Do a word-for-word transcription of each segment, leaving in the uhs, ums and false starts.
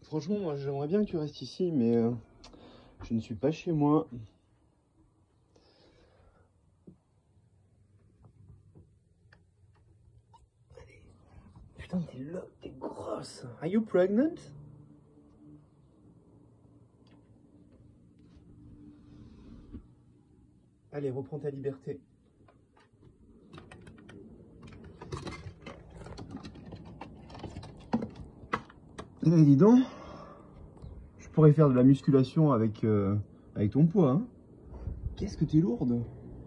Franchement, moi j'aimerais bien que tu restes ici, mais euh, je ne suis pas chez moi. Putain, t'es là, t'es grosse. Are you pregnant? Allez, reprends ta liberté. Eh, dis donc, je pourrais faire de la musculation avec, euh, avec ton poids. Hein. Qu'est-ce que t'es lourde.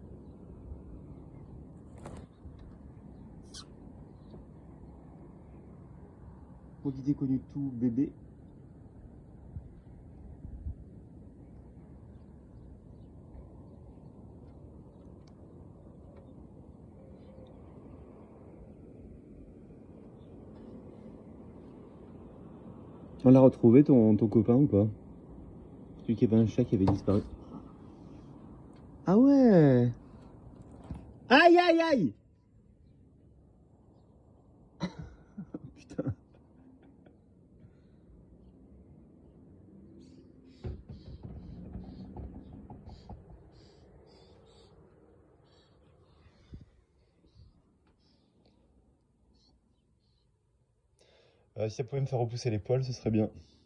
Moi qui t'ai connu tout bébé. On l'a retrouvé ton, ton copain ou pas? Celui qui avait un chat qui avait disparu. Ah ouais. Aïe aïe aïe. Putain. Euh, si ça pouvait me faire repousser les poils, ce serait bien.